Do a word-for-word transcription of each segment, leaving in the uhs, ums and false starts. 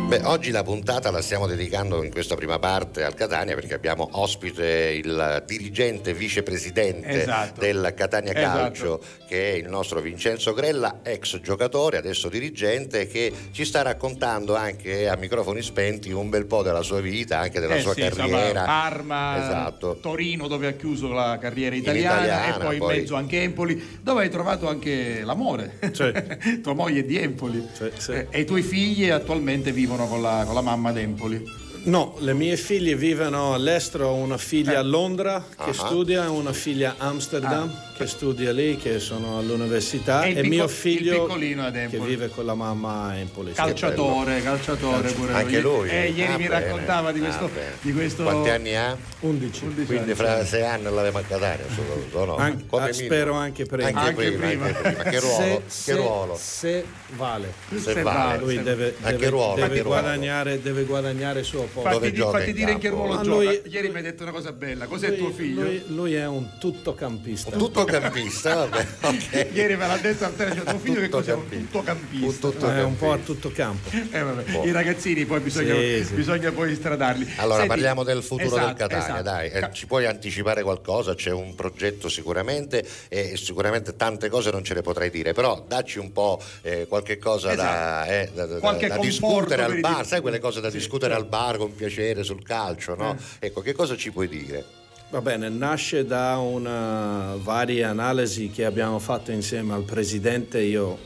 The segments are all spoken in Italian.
Beh, oggi la puntata la stiamo dedicando in questa prima parte al Catania perché abbiamo ospite il dirigente vicepresidente esatto. del Catania Calcio, esatto. che è il nostro Vincenzo Grella, ex giocatore, adesso dirigente, che ci sta raccontando anche a microfoni spenti un bel po' della sua vita, anche della eh sua sì, carriera. Insomma, Parma, esatto. Torino, dove ha chiuso la carriera italiana, italiana e poi, poi in mezzo anche Empoli, dove hai trovato anche l'amore. Sì. Tua moglie è di Empoli. Sì, sì. Eh, e i tuoi figli attualmente vivono con la, con la mamma ad Empoli. No, le mie figlie vivono all'estero, una figlia Eh. a Londra che uh-huh. studia, una figlia a Amsterdam ah. che studia lì, che sono all'università, e, e picco- mio figlio piccolino ad Empoli, che vive con la mamma a Empoli. calciatore, calciatore Calcio. pure Anche lui. Eh, ieri ah, mi bene. raccontava di questo, ah, di questo... Quanti anni ha? undici. Quindi fra sei anni l'aveva a Catania, soprattutto, no? An- Come ah, spero anche prima. Anche, Anche prima, prima. anche prima. Che ruolo? Se, che se, ruolo? se vale. Se, se vale. vale. Lui deve, A che deve, ruolo? deve A che ruolo? guadagnare, deve guadagnare il suo posto. Dove Fatti, gioca fatti in dire in che campo? ruolo Ma gioca. lui- Ieri mi hai detto una cosa bella. Cos'è Lui- tuo figlio? Lui, lui è un tuttocampista. Tutto campista, vabbè. Okay. Ieri me l'ha detto a te, cioè, tuo figlio che Tutto cos'è? Un campista. tuttocampista. Un tutto è un po' a campista. tutto campo. Eh, vabbè. Boh. I ragazzini poi bisogna, Sì, sì. bisogna poi stradarli. Allora Senti, parliamo del futuro esatto, del Catania, esatto. dai, eh, Ca- ci puoi anticipare qualcosa? C'è un progetto sicuramente e sicuramente tante cose non ce le potrai dire, però dacci un po' eh, qualche cosa da, Esatto. eh, da, da- Qualche da conforto discutere per al i bar, tifosi. sai quelle cose da Sì, discutere certo. al bar con piacere sul calcio, no? Ecco, che cosa ci puoi dire? Va bene, nasce da una varie analisi che abbiamo fatto insieme al presidente. Io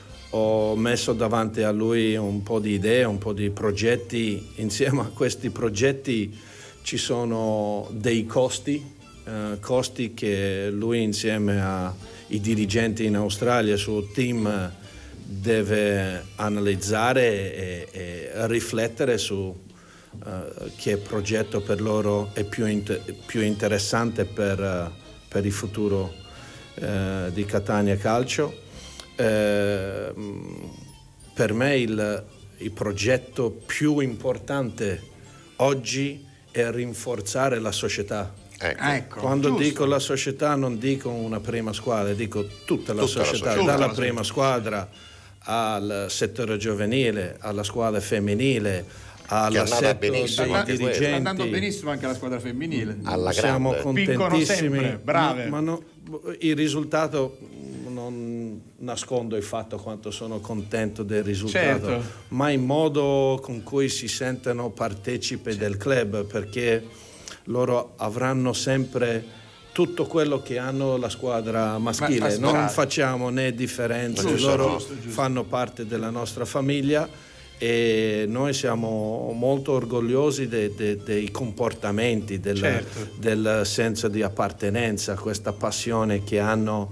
ho messo davanti a lui un po' di idee, un po' di progetti. Insieme a questi progetti ci sono dei costi, eh, costi che lui insieme ai dirigenti in Australia, il suo team, deve analizzare e, e riflettere su Uh, che progetto per loro è più, inter- più interessante per, uh, per il futuro uh, di Catania Calcio. Uh, per me il, il progetto più importante oggi è rinforzare la società. Ecco. Ecco, Quando giusto. dico la società non dico una prima squadra, dico tutta la Tutta la società, società. dalla Tutta la prima squadra al settore giovanile, alla squadra femminile, Che è andata all'assetto benissimo dei anche quello. Sta dirigenti. andando benissimo anche la squadra femminile. Alla Siamo grande. Vincono contentissimi, sempre, brave. ma, ma no, il risultato, non nascondo il fatto quanto sono contento del risultato, Certo. ma il modo con cui si sentono partecipe del club, perché loro avranno sempre tutto quello che hanno la squadra maschile. Ma- ma- non bravo. facciamo né differenze, Giusto, loro giusto, giusto. fanno parte della nostra famiglia e noi siamo molto orgogliosi de- de- dei comportamenti, del, Certo. del senso di appartenenza, questa passione che hanno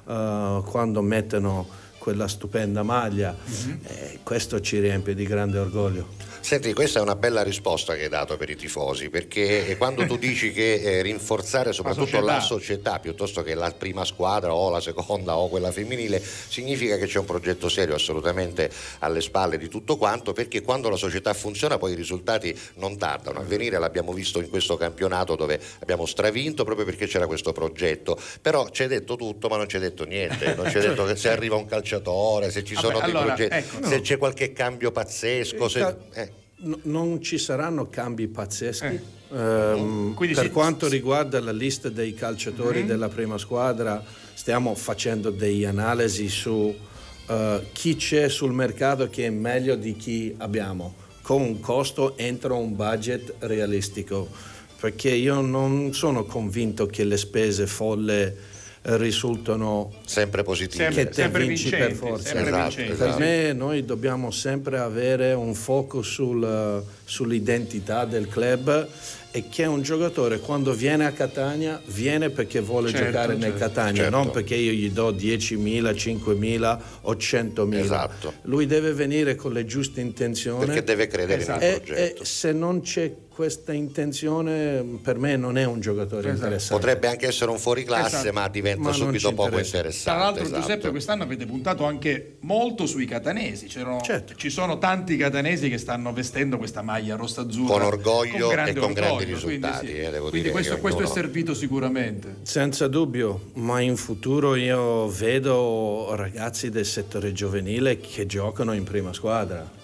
uh, quando mettono quella stupenda maglia. Mm-hmm. E questo ci riempie di grande orgoglio. Senti, questa è una bella risposta che hai dato per i tifosi, perché quando tu dici che eh, rinforzare soprattutto società. la società piuttosto che la prima squadra o la seconda o quella femminile, significa che c'è un progetto serio assolutamente alle spalle di tutto quanto, perché quando la società funziona poi i risultati non tardano a venire. L'abbiamo visto in questo campionato dove abbiamo stravinto proprio perché c'era questo progetto, però ci hai detto tutto ma non ci hai detto niente, non ci hai detto che se arriva un calciatore, se ci Vabbè, sono dei allora, progetti, ecco, se no. c'è qualche cambio pazzesco, se... Ca- eh. No- non ci saranno cambi pazzeschi. Eh. Ehm, Quindi per si- quanto riguarda la lista dei calciatori Mm-hmm. della prima squadra, stiamo facendo delle analisi su eh, chi c'è sul mercato che è meglio di chi abbiamo, con un costo entro un budget realistico, perché io non sono convinto che le spese folle risultano sempre positive. Sempre, che te sempre vinci vincenti, per forza. sempre Esatto, vincenti. esatto. Per me noi dobbiamo sempre avere un focus sul, sull'identità del club, e che un giocatore quando viene a Catania viene perché vuole Certo, giocare nel certo. Catania, Certo. non perché io gli do diecimila, cinquemila o centomila. Esatto. Lui deve venire con le giuste intenzioni. Perché deve credere Esatto. nel E, progetto. e se non c'è questa intenzione, per me non è un giocatore Esatto. interessante. Potrebbe anche essere un fuoriclasse, Esatto. ma diventa Ma non subito ci poco interessa. interessante. Tra l'altro, esatto. Giuseppe, quest'anno avete puntato anche molto sui catanesi. C'erano, Certo. Ci sono tanti catanesi che stanno vestendo questa maglia rossa-azzurra Con orgoglio grande e con grandi orgoglio, risultati, quindi, sì. eh, devo Quindi dire questo, che questo è ognuno- servito sicuramente. Senza dubbio, ma in futuro io vedo ragazzi del settore giovanile che giocano in prima squadra.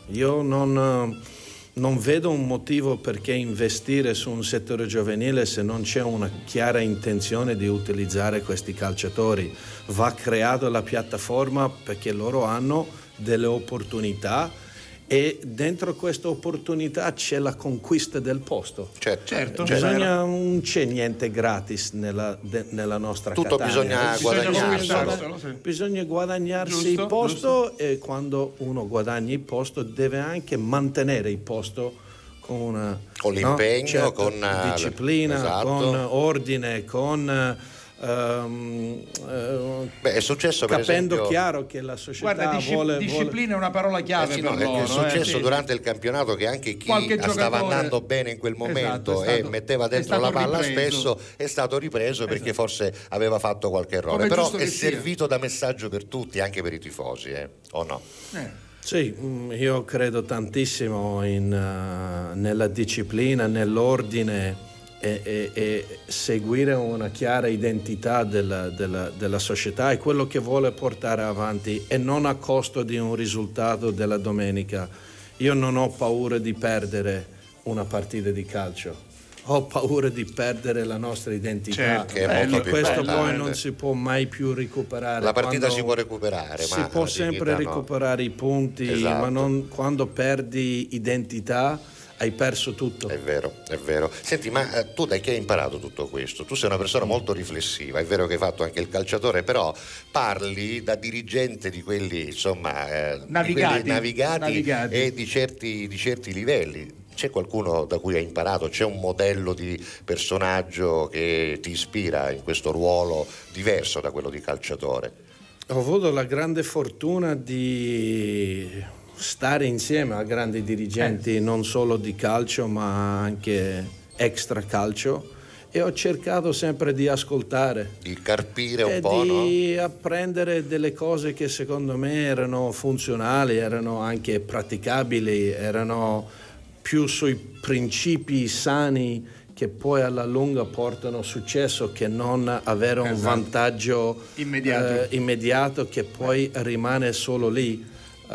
Io non, non vedo un motivo perché investire su un settore giovanile se non c'è una chiara intenzione di utilizzare questi calciatori. Va creata la piattaforma perché loro hanno delle opportunità e dentro questa opportunità c'è la conquista del posto. Certo, certo. Bisogna, non c'è niente gratis nella, de, nella nostra tutto Catania. bisogna guadagnarselo. Bisogna, bisogna guadagnarsi Giusto, il posto giusto. E quando uno guadagna il posto deve anche mantenere il posto con una con l'impegno, no? certo, con disciplina, esatto. con ordine, con Um, uh, Beh, è successo per capendo esempio, chiaro che la società Guarda, disci- vuole, disciplina vuole... è una parola chiave eh sì, per no, loro. è successo eh, sì. durante il campionato che anche chi Qualche stava giocatore... andando bene in quel momento Esatto, è stato, e metteva dentro la palla ripreso. spesso è stato ripreso perché esatto. forse aveva fatto qualche errore. Come Però giusto è che sia. servito da messaggio per tutti, anche per i tifosi, eh? O no? Eh. Sì, io credo tantissimo in, uh, nella disciplina, nell'ordine e, e, e seguire una chiara identità della, della, della società è quello che vuole portare avanti e non a costo di un risultato della domenica. Io non ho paura di perdere una partita di calcio, ho paura di perdere la nostra identità. Certo, che è molto più questo importante. poi non si può mai più recuperare. La partita Quando si può recuperare, si ma può la sempre dignità no. recuperare i punti, Esatto. ma non, quando perdi identità hai perso tutto. È vero, è vero. Senti, ma eh, tu da chi hai imparato tutto questo? Tu sei una persona molto riflessiva, è vero che hai fatto anche il calciatore, però parli da dirigente di quelli, insomma, eh, Navigati. di quelli navigati, Navigati. e di certi, di certi livelli. C'è qualcuno da cui hai imparato? C'è un modello di personaggio che ti ispira in questo ruolo diverso da quello di calciatore? Ho avuto la grande fortuna di stare insieme a grandi dirigenti eh. non solo di calcio ma anche extra calcio e ho cercato sempre di ascoltare, di carpire un e po', di no? apprendere delle cose che secondo me erano funzionali, erano anche praticabili, erano più sui principi sani che poi alla lunga portano successo che non avere un esatto. vantaggio immediato. Eh, immediato che poi eh. rimane solo lì.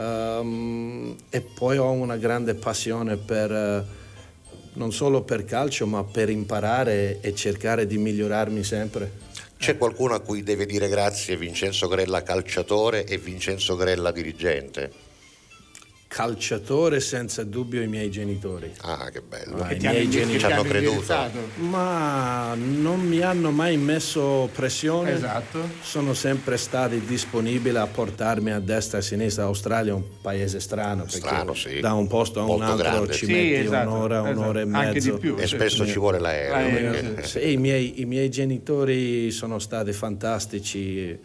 Um, e poi ho una grande passione per uh, non solo per calcio ma per imparare e cercare di migliorarmi sempre. C'è qualcuno a cui deve dire grazie Vincenzo Grella calciatore e Vincenzo Grella dirigente? Calciatore senza dubbio i miei genitori. Ah, che bello. Ah, Che i ti miei hanno, genitori ci hanno hanno creduto. indirizzato. ma non mi hanno mai messo pressione. Esatto. Sono sempre stati disponibili a portarmi a destra e a sinistra. L'Australia è un paese strano perché Strano, sì. da un posto a un Molto altro grande. ci Sì, metti esatto, un'ora, un'ora e esatto. Anche mezzo di più. E Sì. spesso ci vuole l'aereo. L'aereo, perché- Sì, i miei, i miei genitori sono stati fantastici.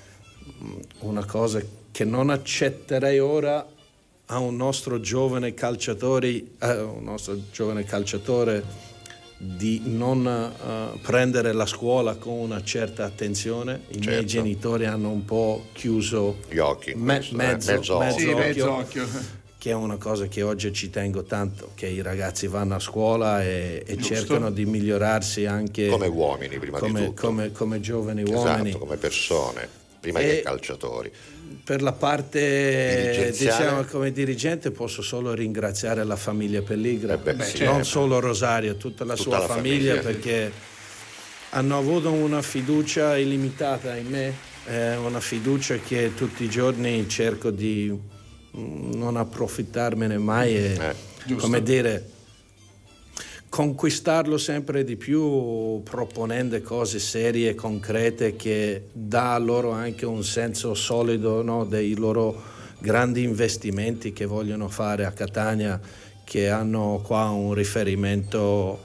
Una cosa che non accetterei ora a un nostro giovane calciatore, eh, un nostro giovane calciatore di non uh, prendere la scuola con una certa attenzione. I Certo. miei genitori hanno un po' chiuso Gli occhi in me- questo, eh, mezzo, mezzo mezzo Sì, occhio, mezzo occhio. che è una cosa che oggi ci tengo tanto, che i ragazzi vanno a scuola e, e Giusto. cercano di migliorarsi anche come uomini prima come, di tutto. come, come giovani uomini. Esatto, come persone, prima E- che calciatori. Per la parte Dirigenziale. diciamo come dirigente posso solo ringraziare la famiglia Pelligra, Eh beh, sì, non eh. solo Rosario, tutta la Tutta sua la famiglia, famiglia. perché hanno avuto una fiducia illimitata in me, eh, una fiducia che tutti i giorni cerco di mm, non approfittarmene mai e Eh, giusto. come dire conquistarlo sempre di più proponendo cose serie e concrete che dà loro anche un senso solido, no, dei loro grandi investimenti che vogliono fare a Catania, che hanno qua un riferimento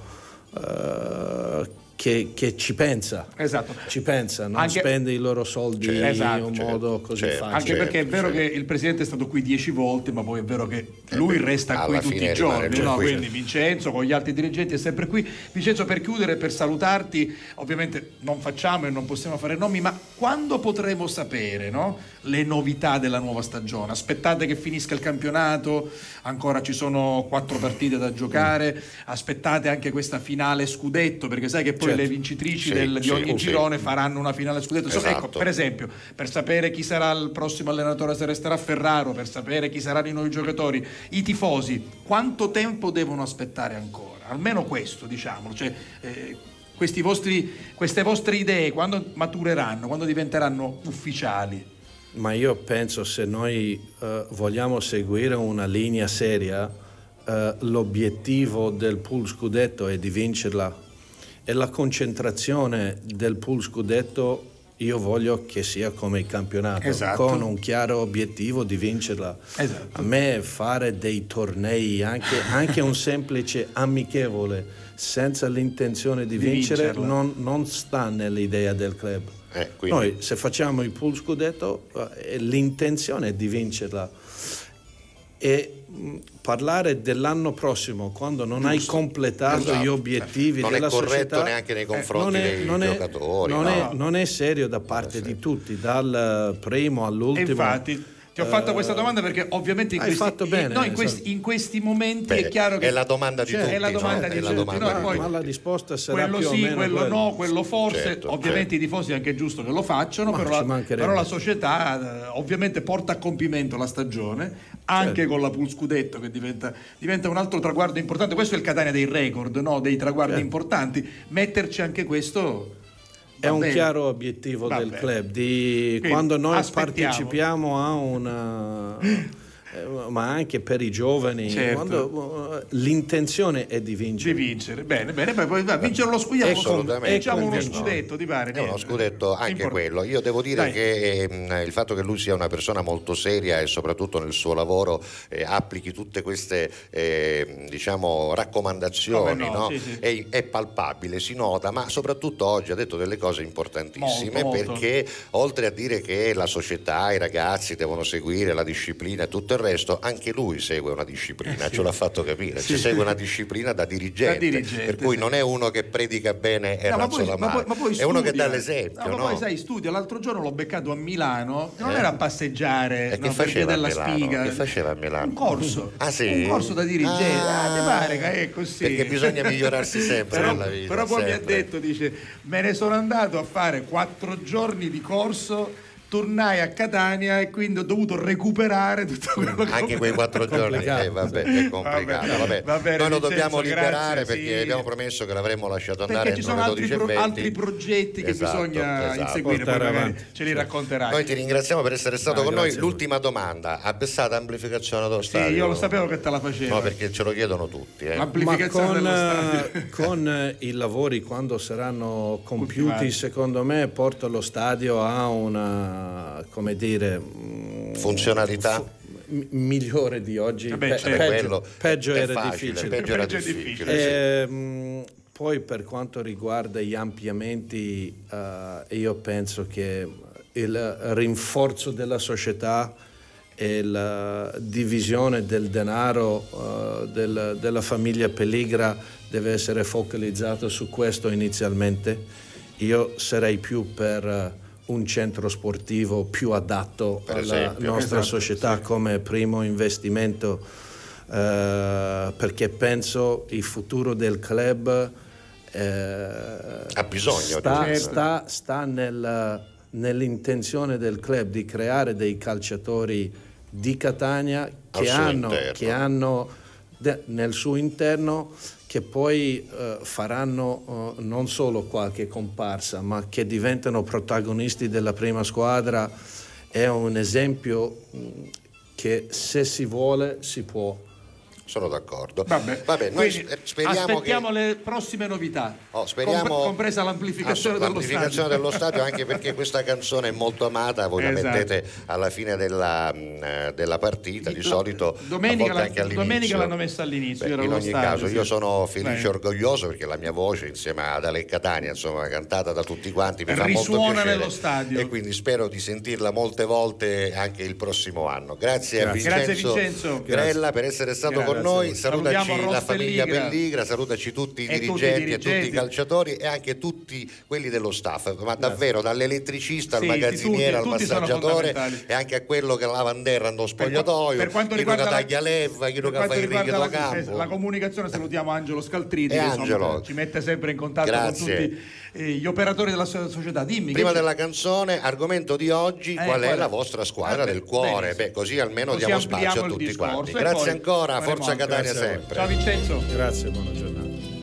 uh, che, che ci pensa, Esatto. ci pensa, non Anche- spende i loro soldi Certo, in esatto, un certo, modo così certo. facile. Anche perché è vero certo. che il presidente è stato qui dieci volte, ma poi è vero che lui beh, resta qui alla tutti fine i rimane giorni, già no? qui, Quindi certo. Vincenzo con gli altri dirigenti è sempre qui. Vincenzo, per chiudere, per salutarti, ovviamente non facciamo e non possiamo fare nomi, ma quando potremo sapere, no? Le novità della nuova stagione? Aspettate che finisca il campionato, ancora ci sono quattro partite da giocare, aspettate anche questa finale scudetto, perché sai che poi poi le vincitrici sì, del, di sì, ogni sì. girone faranno una finale scudetto. Esatto. Ecco, per esempio, per sapere chi sarà il prossimo allenatore, se resterà Ferraro, per sapere chi saranno i nuovi giocatori, i tifosi, quanto tempo devono aspettare ancora? Almeno questo, diciamolo, cioè eh, questi vostri, queste vostre idee quando matureranno, quando diventeranno ufficiali? Ma io penso, se noi uh, vogliamo seguire una linea seria, uh, l'obiettivo del pool scudetto è di vincerla, e la concentrazione del pool scudetto io voglio che sia come il campionato, esatto. con un chiaro obiettivo di vincerla. Esatto. A me fare dei tornei, anche, anche un semplice amichevole, senza l'intenzione di, di vincere, non, non sta nell'idea del club. Eh, quindi... Noi se facciamo il pool scudetto eh, l'intenzione è di vincerla, e mh, parlare dell'anno prossimo quando non Giusto. hai completato esatto. gli obiettivi non della società non è corretto società, neanche nei confronti eh, non è, dei non è, giocatori non, no. è, non è serio da parte di tutti, dal primo all'ultimo. E infatti ti ho fatto questa domanda perché ovviamente in Hai questi, fatto bene, no, in, questi, in questi momenti Beh, è chiaro che è la domanda di cioè, tutti, è la domanda no? di è la tutti, domanda no? di Poi, ma la risposta sarà quello più sì, o meno quello quello. no, quello forse, certo, ovviamente certo. i tifosi è anche giusto che lo facciano, Ma però la, però la società eh, ovviamente porta a compimento la stagione anche certo. con la pool scudetto che diventa, diventa un altro traguardo importante. Questo è il Catania dei record, no? Dei traguardi certo. importanti, metterci anche questo è un bene. chiaro obiettivo Va del bene. club di Quindi, quando noi aspettiamo. partecipiamo a una ma anche per i giovani certo. quando, uh, l'intenzione è di vincere di vincere bene bene poi va, vincere lo scudetto assolutamente diciamo uno scudetto ti pare è uno scudetto anche Import- quello io devo dire Dai. che eh, il fatto che lui sia una persona molto seria e soprattutto nel suo lavoro eh, applichi tutte queste eh, diciamo raccomandazioni no, no? Sì, sì. È, è palpabile, si nota, ma soprattutto oggi ha detto delle cose importantissime molto, perché molto. oltre a dire che la società, i ragazzi devono seguire la disciplina e tutto il resto, anche lui segue una disciplina, eh sì. ce l'ha fatto capire, sì. cioè, segue una disciplina da dirigente, da dirigente per cui sì. non è uno che predica bene e no, razzola male, ma poi, ma poi è uno che dà l'esempio. No, no? Ma poi sai, studia, l'altro giorno l'ho beccato a Milano, non eh. era a passeggiare e che no, faceva della a Milano? Spiga. Che faceva a Milano? Un corso, ah, sì? un corso da dirigente, ah, ah, ti pare che è così. Perché bisogna migliorarsi sempre però, nella vita. Però poi sempre. mi ha detto, dice, me ne sono andato a fare quattro giorni di corso, tornai a Catania e quindi ho dovuto recuperare tutto quello che anche quei quattro giorni eh, vabbè, è complicato vabbè. Vabbè, noi lo dobbiamo Vincenzo, liberare grazie, perché sì. abbiamo promesso che l'avremmo lasciato andare perché ci sono altri, pro, altri progetti che esatto, bisogna esatto. inseguire, poi magari ce li racconterai. Noi ti ringraziamo per essere stato ah, con noi. L'ultima voi. domanda: ha pensato amplificazione dello stadio? Sì, io lo sapevo che te la facevo. No, perché ce lo chiedono tutti eh. L'amplificazione dello stadio con i lavori quando saranno compiuti Ultimati. secondo me porta lo stadio a una come dire funzionalità fu- migliore di oggi. Vabbè, Pe- certo. peggio, peggio, era facile, difficile. peggio era peggio difficile difficile e, sì. mh, poi per quanto riguarda gli ampliamenti uh, io penso che il rinforzo della società e la divisione del denaro uh, del, della famiglia Pelligra deve essere focalizzato su questo inizialmente. Io sarei più per uh, un centro sportivo più adatto per alla esempio. nostra esatto, società sì. come primo investimento uh, perché penso il futuro del club uh, ha bisogno sta, di sta, sta nel, nell'intenzione del club di creare dei calciatori di Catania che hanno, che hanno de, nel suo interno che poi uh, faranno uh, non solo qualche comparsa, ma che diventano protagonisti della prima squadra. È un esempio mh, che se si vuole si può. Sono d'accordo. Vabbè, Vabbè noi speriamo aspettiamo che... le prossime novità. Oh, speriamo... Compre- compresa l'amplificazione, dello, l'amplificazione stadio. dello stadio, anche perché questa canzone è molto amata, voi esatto. la mettete alla fine della, della partita, di la, solito domenica, a volte anche all'inizio. Domenica l'hanno messa all'inizio. Beh, era in ogni stadio, caso sì. io sono felice e orgoglioso perché la mia voce insieme ad Ale Catania, insomma, cantata da tutti quanti, mi fa molto piacere nello stadio. E quindi spero di sentirla molte volte anche il prossimo anno. Grazie, grazie. a Vincenzo, grazie Vincenzo Grella per essere stato grazie. con con Grazie noi, salutaci Salutiamo la Ross famiglia Pelligra. Pelligra, salutaci tutti i E tutti i dirigenti e tutti i dirigenti. calciatori e anche tutti quelli dello staff, ma davvero dall'elettricista al Sì, sì, magazziniere tutti- al tutti sono massaggiatore fondamentali. e anche a quello che lava in terra nello Per qua- spogliatoio, per quanto chi riguarda che la- taglia leva, chi per che quanto fa il riguarda righe la, do campo. la comunicazione, salutiamo Angelo Scaltriti E che insomma, Angelo. ci mette sempre in contatto Grazie. con tutti eh, gli operatori della so- società. Dimmi, Prima che c'è? della canzone, argomento di oggi, Eh, qual è qual è? la vostra squadra Eh, del cuore? benissimo. Beh, così almeno Così diamo ampliamo spazio a il tutti discorso. quanti. E Grazie poi ancora, faremo Forza anche- Catania Grazie a voi. sempre. Ciao Vincenzo. Grazie, buona giornata.